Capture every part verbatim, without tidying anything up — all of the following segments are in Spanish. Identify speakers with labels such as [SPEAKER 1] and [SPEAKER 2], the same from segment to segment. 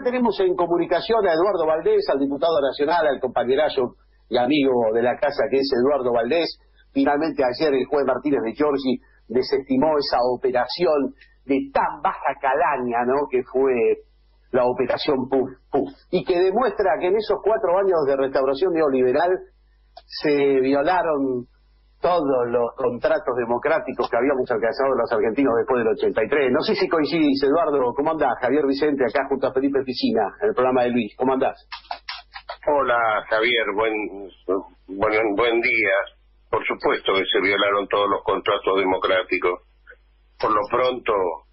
[SPEAKER 1] tenemos en comunicación a Eduardo Valdés, al diputado nacional, al compañerazo y amigo de la casa que es Eduardo Valdés. Finalmente ayer el juez Martínez de Giorgi desestimó esa operación de tan baja calaña, ¿no?, que fue la operación Puf, Puf, y que demuestra que en esos cuatro años de restauración neoliberal se violaron todos los contratos democráticos que habíamos alcanzado los argentinos después del ochenta y tres. No sé si coincidís, Eduardo. ¿Cómo andás? Javier Vicente, acá junto a Felipe Piscina, en el programa de Luis. ¿Cómo andás?
[SPEAKER 2] Hola, Javier. Buen, buen, buen día. Por supuesto que se violaron todos los contratos democráticos. Por lo pronto,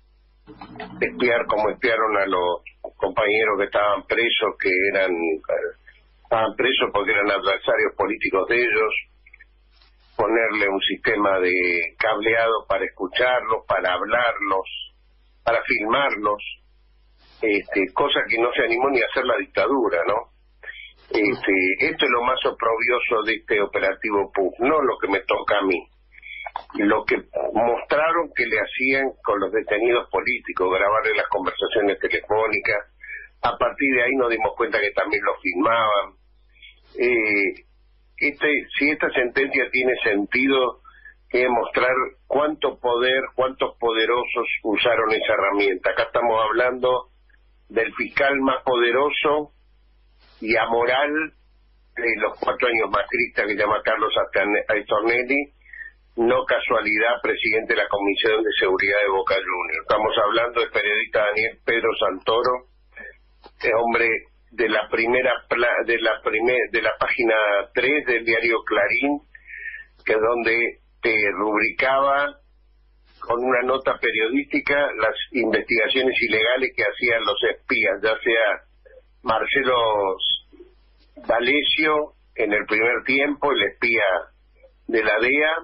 [SPEAKER 2] espiar como espiaron a los compañeros que estaban presos, que eran estaban presos porque eran adversarios políticos de ellos, ponerle un sistema de cableado para escucharlos, para hablarlos, para filmarlos, este, cosa que no se animó ni a hacer la dictadura, ¿no? Este, esto es lo más oprobioso de este operativo Puf, no lo que me toca a mí, lo que mostraron que le hacían con los detenidos políticos, grabarle las conversaciones telefónicas. A partir de ahí nos dimos cuenta que también lo filmaban. Eh, este, si esta sentencia tiene sentido, es mostrar cuánto poder, cuántos poderosos usaron esa herramienta. Acá estamos hablando del fiscal más poderoso y amoral de los cuatro años macristas, que se llama Carlos Stornelli, no casualidad, presidente de la Comisión de Seguridad de Boca Juniors. Estamos hablando del periodista Daniel Pedro Santoro, este hombre de la primera de la primer, de la página tres del diario Clarín, que es donde te rubricaba con una nota periodística las investigaciones ilegales que hacían los espías, ya sea Marcelo D'Alessio en el primer tiempo, el espía de la D E A,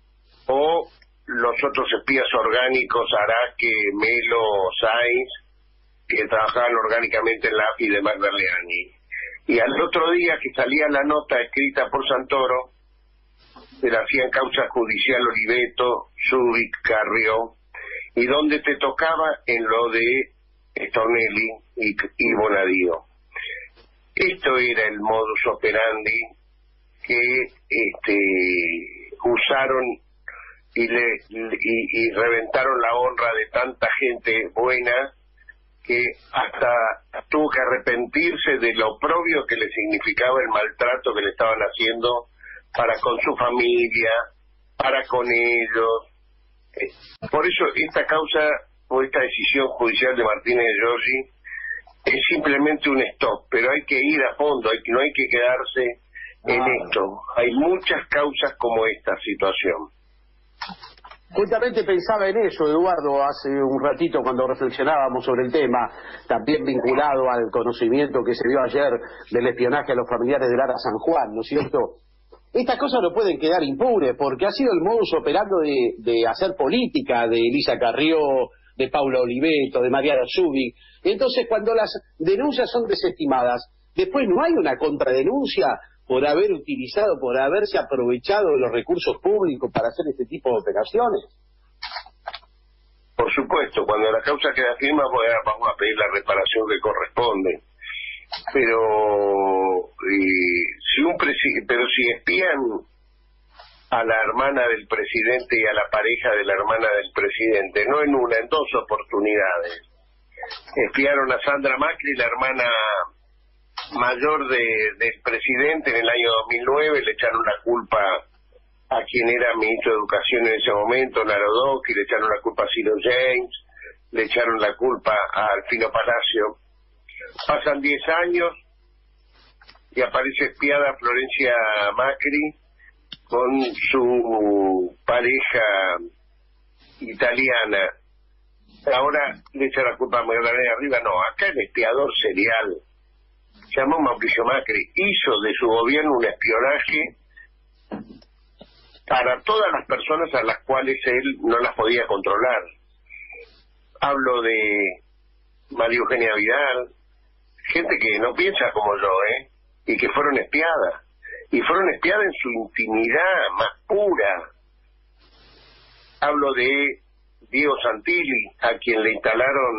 [SPEAKER 2] o los otros espías orgánicos, Araque, Melo, Sáenz, que trabajaban orgánicamente en la A F I de Magdaleni. Y al otro día que salía la nota escrita por Santoro, se la hacían causa judicial Oliveto, Zubik, Carrió, y donde te tocaba en lo de Stornelli y, y Bonadío. Esto era el modus operandi que este, usaron y, le, y, y reventaron la honra de tanta gente buena que hasta tuvo que arrepentirse de lo oprobio que le significaba el maltrato que le estaban haciendo para con su familia, para con ellos. Por eso esta causa o esta decisión judicial de Martínez de Giorgi es simplemente un stop, pero hay que ir a fondo, hay que, no hay que quedarse en esto. Hay muchas causas como esta situación.
[SPEAKER 1] Justamente pensaba en eso, Eduardo, hace un ratito cuando reflexionábamos sobre el tema, también vinculado al conocimiento que se dio ayer del espionaje a los familiares de Lara San Juan, ¿no es cierto? Estas cosas no pueden quedar impunes, porque ha sido el modus operandi de, de hacer política de Elisa Carrió, de Paula Oliveto, de Mariana Zubik. Entonces, cuando las denuncias son desestimadas, después no hay una contradenuncia por haber utilizado, por haberse aprovechado de los recursos públicos para hacer este tipo de operaciones.
[SPEAKER 2] Por supuesto, cuando la causa queda firme, vamos a pedir la reparación que corresponde. Pero eh, si un presi pero si espían a la hermana del presidente y a la pareja de la hermana del presidente, no en una, en dos oportunidades. Espiaron a Sandra Macri, la hermana mayor de, del presidente, en el año dos mil nueve, le echaron la culpa a quien era ministro de Educación en ese momento, Narodowski, le echaron la culpa a Ciro James, le echaron la culpa a Alfino Palacio. Pasan diez años y aparece espiada Florencia Macri con su pareja italiana. Ahora le echa la culpa a Magdalena Arriba. No, acá el espiador serial se llamó Mauricio Macri, hizo de su gobierno un espionaje para todas las personas a las cuales él no las podía controlar. Hablo de María Eugenia Vidal, gente que no piensa como yo, ¿eh? Y que fueron espiadas. Y fueron espiadas en su intimidad más pura. Hablo de Diego Santilli, a quien le instalaron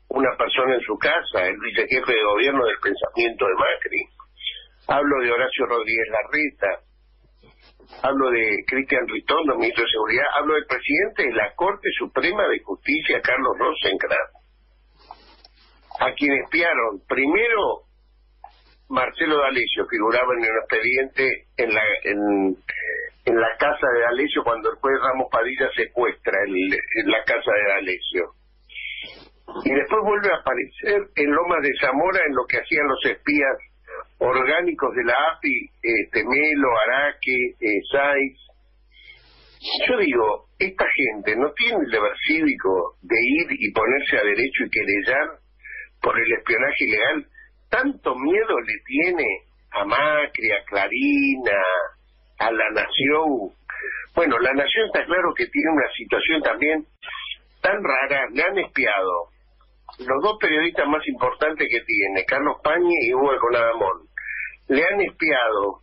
[SPEAKER 2] una persona en su casa, el vicejefe de gobierno del pensamiento de Macri. Hablo de Horacio Rodríguez Larreta, hablo de Cristian Ritondo, ministro de Seguridad, hablo del presidente de la Corte Suprema de Justicia, Carlos Rosenkrantz, a quien espiaron primero Marcelo D'Alessio, figuraba en el expediente en la en, en la casa de D'Alessio cuando el juez Ramos Padilla secuestra el, en la casa de D'Alessio. Y después vuelve a aparecer en Lomas de Zamora en lo que hacían los espías orgánicos de la A P I, este, Melo, Araque, eh, Saiz. Yo digo, esta gente no tiene el deber cívico de ir y ponerse a derecho y querellar por el espionaje ilegal. Tanto miedo le tiene a Macri, a Clarín, a, a La Nación. Bueno, La Nación está claro que tiene una situación también tan rara. Le han espiado los dos periodistas más importantes que tiene, Carlos Pañi y Hugo Conadamón. Le han espiado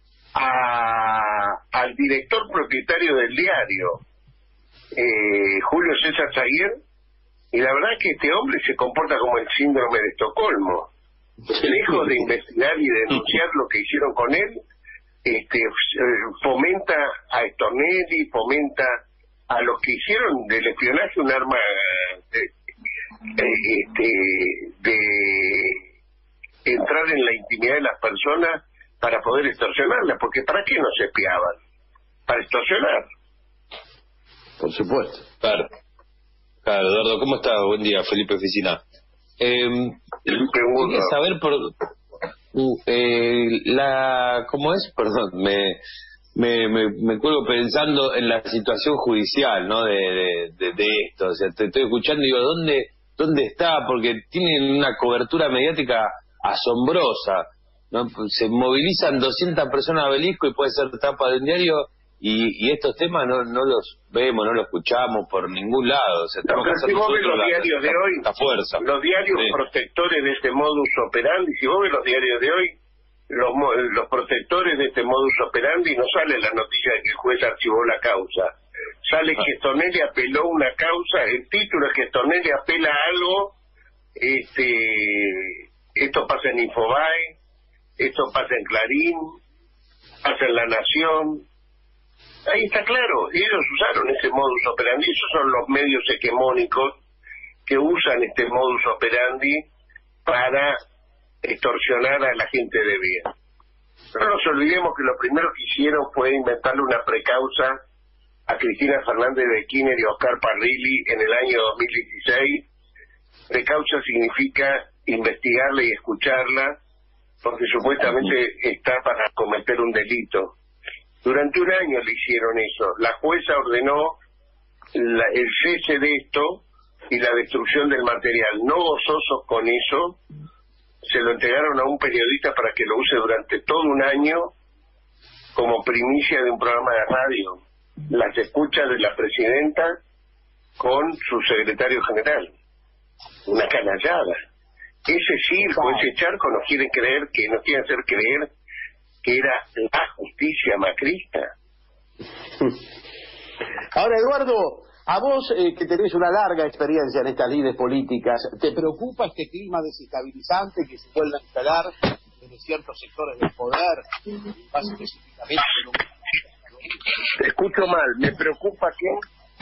[SPEAKER 2] a, al director propietario del diario, eh, Julio César Zaguer, y la verdad es que este hombre se comporta como el síndrome de Estocolmo. Lejos de investigar y denunciar lo que hicieron con él, este fomenta a Stornelli, fomenta a los que hicieron del espionaje un arma de, este, de entrar en la intimidad de las personas para poder extorsionarlas, porque ¿para qué nos espiaban? Para extorsionar.
[SPEAKER 3] Por supuesto.
[SPEAKER 4] Claro, claro, Eduardo, ¿cómo estás? Buen día, Felipe Oficina. Eh, quería saber por uh, eh, la cómo es, perdón, me me, me me cuelgo pensando en la situación judicial, ¿no? De de, de, de esto, o sea, te estoy escuchando y digo, ¿dónde dónde está? Porque tienen una cobertura mediática asombrosa, ¿no? Se movilizan doscientas personas a Obelisco y puede ser tapa de un diario. Y, y estos temas no no los vemos, no los escuchamos por ningún lado. O sea,
[SPEAKER 2] no, pero si vos ves los diarios de hoy,
[SPEAKER 4] la fuerza.
[SPEAKER 2] Los diarios sí. protectores de este modus operandi, si vos ves los diarios de hoy, los, los protectores de este modus operandi, no sale la noticia de que el juez archivó la causa. Sale ah. que Stornelli apeló una causa, el título es que Stornelli apela a algo, este, esto pasa en Infobae, esto pasa en Clarín, pasa en La Nación. Ahí está claro, ellos usaron ese modus operandi, esos son los medios hegemónicos que usan este modus operandi para extorsionar a la gente de bien. No nos olvidemos que lo primero que hicieron fue inventarle una precausa a Cristina Fernández de Kirchner y Oscar Parrilli en el año dos mil dieciséis. Precausa significa investigarla y escucharla, porque supuestamente está para cometer un delito. Durante un año le hicieron eso. La jueza ordenó la, el cese de esto y la destrucción del material. No gozosos con eso, se lo entregaron a un periodista para que lo use durante todo un año como primicia de un programa de radio. Las escuchas de la presidenta con su secretario general. Una canallada. Ese circo, ese charco nos quiere creer, que nos quiere hacer creer que era la justicia macrista.
[SPEAKER 1] Ahora, Eduardo, a vos eh, que tenés una larga experiencia en estas lides políticas, ¿te preocupa este clima desestabilizante que se vuelve a instalar en ciertos sectores del poder? Más específicamente en un...
[SPEAKER 2] Te escucho mal, ¿me preocupa qué?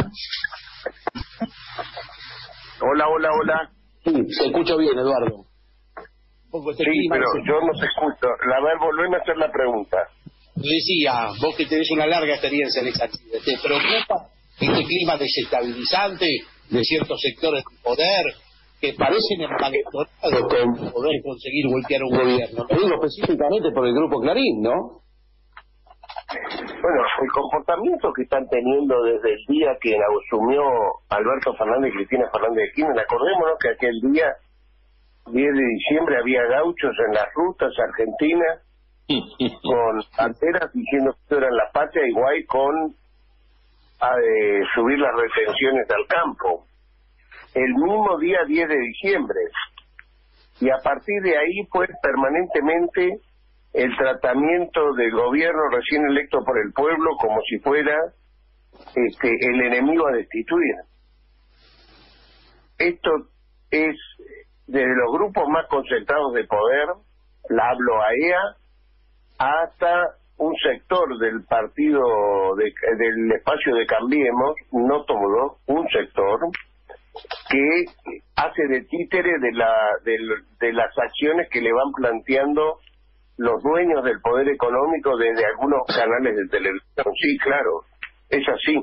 [SPEAKER 2] Hola, hola, hola.
[SPEAKER 1] Sí, se escucha bien, Eduardo.
[SPEAKER 2] Este sí, pero de... yo no te escucho. A ver, volveme a hacer la pregunta.
[SPEAKER 1] Decía, vos que tenés una larga experiencia en esa actividad, ¿te preocupa este clima desestabilizante de ciertos sectores del poder que parecen envalentonados con poder conseguir voltear un gobierno? Lo digo específicamente por el Grupo Clarín, ¿no?
[SPEAKER 2] Bueno, el comportamiento que están teniendo desde el día que asumió Alberto Fernández y Cristina Fernández de Kirchner, acordémonos que aquel día diez de diciembre había gauchos en las rutas argentinas con banderas diciendo que esto era la patria, igual con a, eh, subir las retenciones al campo. El mismo día diez de diciembre. Y a partir de ahí fue permanentemente el tratamiento del gobierno recién electo por el pueblo como si fuera este el enemigo a destituir. Esto es desde los grupos más concentrados de poder, la hablo a E A, hasta un sector del partido, de, del espacio de Cambiemos, no todo, un sector, que hace de títere de, la, de, de las acciones que le van planteando los dueños del poder económico desde algunos canales de televisión. Sí, claro, es así.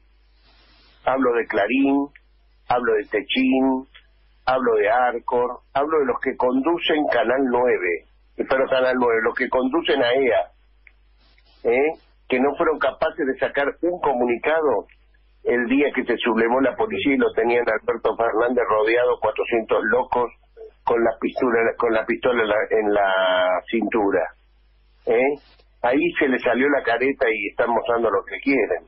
[SPEAKER 2] Hablo de Clarín, hablo de Techín, hablo de Arcor, hablo de los que conducen Canal nueve, pero Canal nueve, los que conducen a E A, ¿eh? que no fueron capaces de sacar un comunicado el día que se sublevó la policía y lo tenían Alberto Fernández rodeado cuatrocientos locos con la pistola con la pistola en la, en la cintura. ¿eh? Ahí se le salió la careta y están mostrando lo que quieren.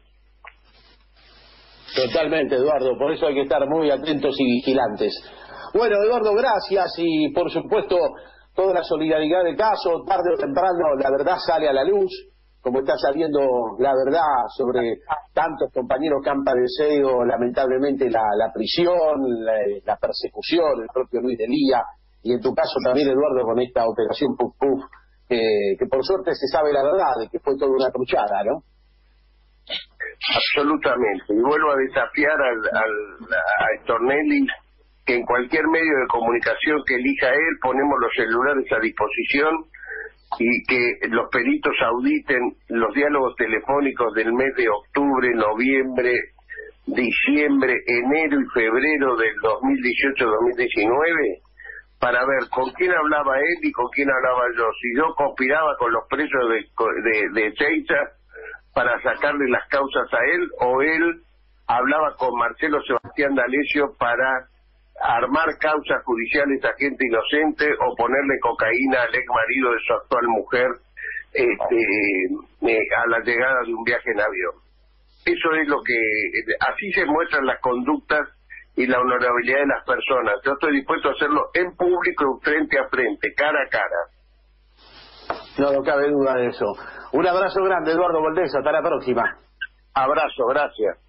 [SPEAKER 1] Totalmente, Eduardo, por eso hay que estar muy atentos y vigilantes. Bueno, Eduardo, gracias y por supuesto toda la solidaridad del caso. Tarde o temprano la verdad sale a la luz, como está saliendo la verdad sobre tantos compañeros que han padecido lamentablemente la, la prisión, la, la persecución, el propio Luis de Lía, y en tu caso también, Eduardo, con esta operación Puf Puf, eh, que por suerte se sabe la verdad, de que fue toda una truchada, ¿no?
[SPEAKER 2] Absolutamente, y vuelvo a desafiar al, al, a Stornelli que en cualquier medio de comunicación que elija él, ponemos los celulares a disposición y que los peritos auditen los diálogos telefónicos del mes de octubre, noviembre, diciembre, enero y febrero del dos mil dieciocho dos mil diecinueve para ver con quién hablaba él y con quién hablaba yo. Si yo conspiraba con los presos de, de, de Ezeiza para sacarle las causas a él, o él hablaba con Marcelo Sebastián D'Alessio para armar causas judiciales a gente inocente o ponerle cocaína al ex marido de su actual mujer este, eh, a la llegada de un viaje en avión. Eso es lo que, así se muestran las conductas y la honorabilidad de las personas. Yo estoy dispuesto a hacerlo en público, frente a frente, cara a cara.
[SPEAKER 1] No, no cabe duda de eso. Un abrazo grande, Eduardo Valdés, hasta la próxima.
[SPEAKER 2] Abrazo, gracias.